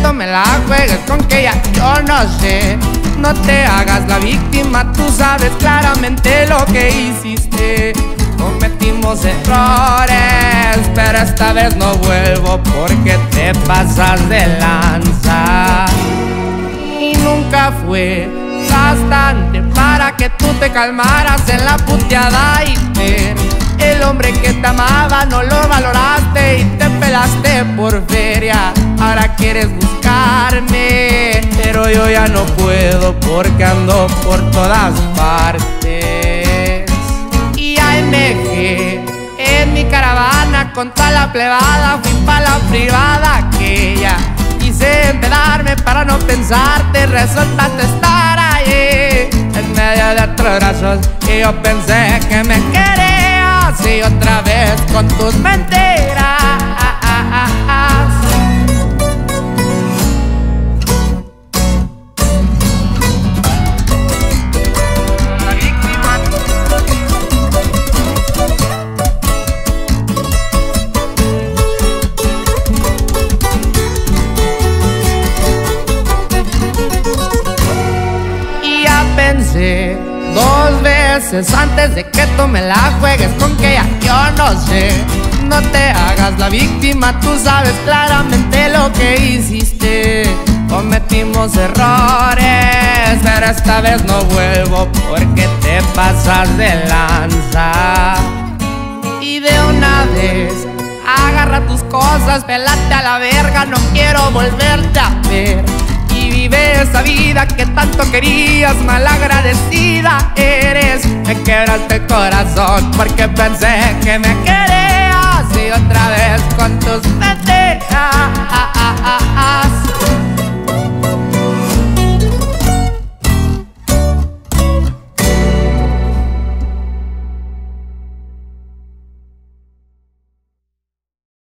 tú me la juegues con que ya yo no sé. No te hagas la víctima, tú sabes claramente lo que hiciste. Cometimos errores, pero esta vez no vuelvo porque te pasas de lanza. Y nunca fue bastante para que tú te calmaras en la puteada y ver. El hombre que te amaba no lo valoraste y te pelaste por feria. Ahora quieres buscarme, pero yo ya no puedo porque ando por todas partes. Y AMG en mi caravana con toda la plebada, fui pa' la privada aquella. Quise empedarme para no pensarte, resultaste estar ahí en medio de otros brazos y yo pensé que me querías y otra vez con tus mentiras. Pensé dos veces antes de que tú me la juegues con que ya yo no sé. No te hagas la víctima, tú sabes claramente lo que hiciste. Cometimos errores, pero esta vez no vuelvo porque te pasas de lanza. Y de una vez agarra tus cosas, pelate a la verga, no quiero volverte a ver. Y vive esa vida que tanto querías, malagradecida eres. Me quebraste el corazón porque pensé que me querías y otra vez con tus mentiras.